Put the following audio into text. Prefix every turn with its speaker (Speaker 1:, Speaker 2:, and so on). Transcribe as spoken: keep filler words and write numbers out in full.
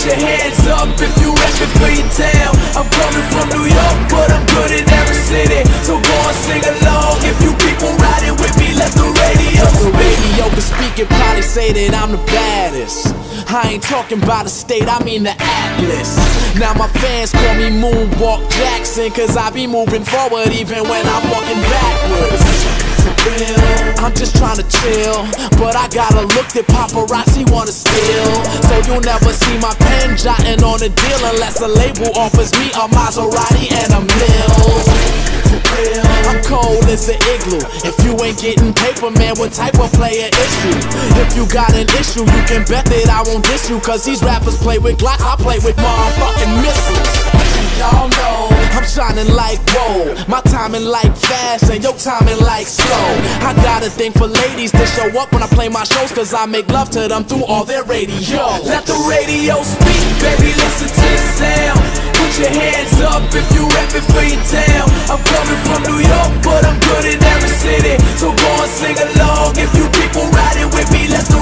Speaker 1: your hands up if you reppin' for your town. I'm coming from New York, but I'm good in every city. So go and sing along if you people riding with me. Let the radio
Speaker 2: If the
Speaker 1: speak.
Speaker 2: radio can speak it, probably say that I'm the baddest. I ain't talking about the state, I mean the atlas. Now my fans call me Moonwalk Jackson, cause I be moving forward even when I'm walking backwards. For real, I'm just trying to chill, but I got a look that paparazzi wanna steal. So you'll never see my pen jotting on a deal unless a label offers me a Maserati and a mill. For real, I'm cold as an igloo. If you ain't getting paper, man, what type of player is you? If you got an issue, you can bet that I won't diss you, cause these rappers play with Glocks, I play with motherfucking missiles. Y'all know I'm shining like whoa, my timing like fast and your timing like slow. I got a thing for ladies to show up when I play my shows, cause I make love to them through all their radio.
Speaker 1: Let the radio speak, baby, listen to the sound. Put your hands up if you reppin' for your town. I'm coming from New York, but I'm good in every city. So go and sing along if you people riding with me. Let the